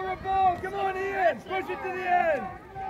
Forward ball. Come on, Ian. Push it to the end.